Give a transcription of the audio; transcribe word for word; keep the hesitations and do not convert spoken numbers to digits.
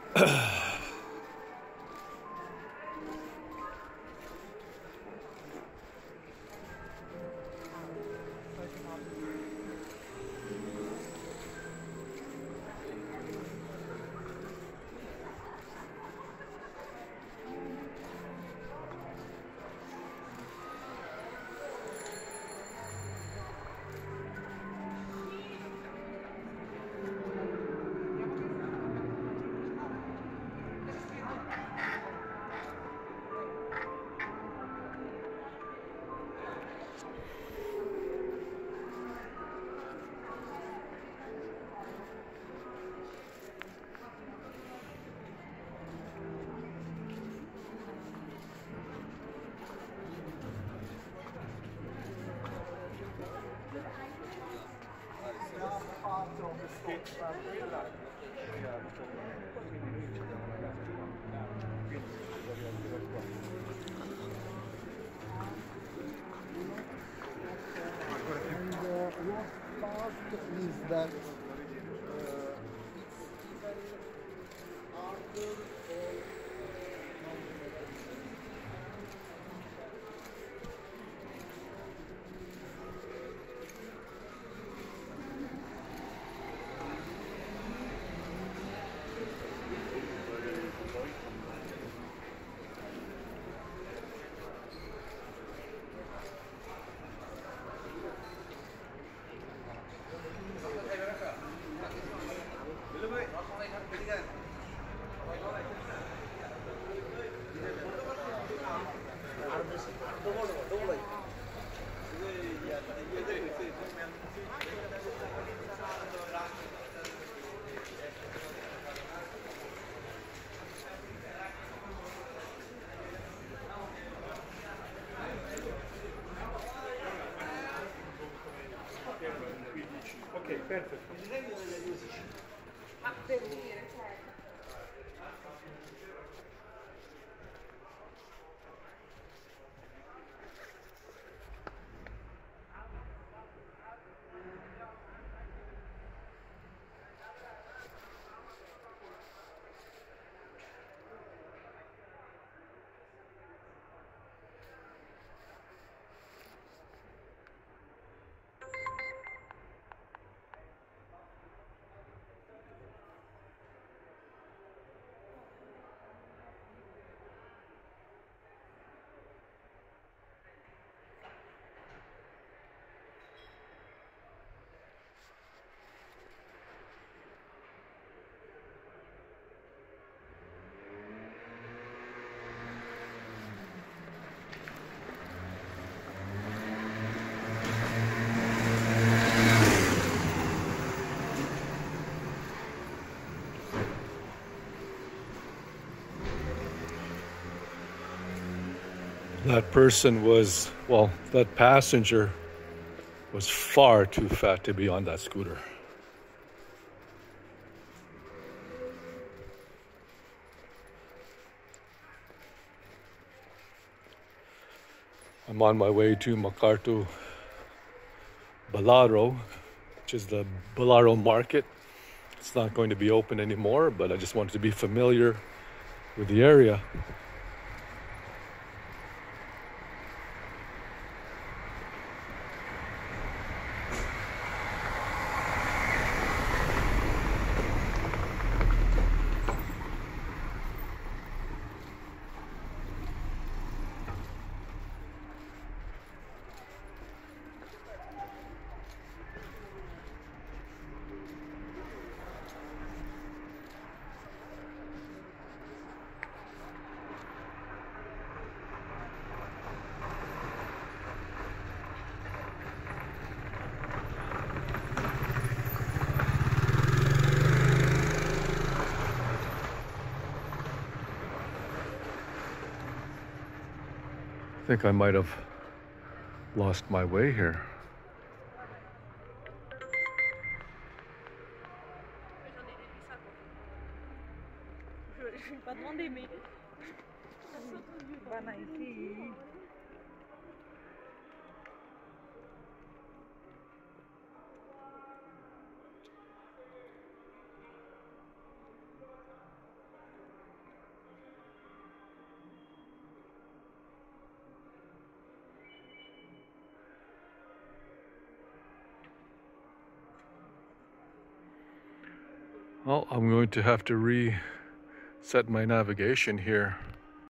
And uh, worst part is that uh, it's even harder for Ok, perfetto. Ma per dire, cioè... That person was, well, that passenger was far too fat to be on that scooter. I'm on my way to Makartu Balaro, which is the Balaro market. It's not going to be open anymore, but I just wanted to be familiar with the area. I think I might have lost my way here. Je vais pas demander, mais... Voilà, ici... Well, I'm going to have to reset my navigation here.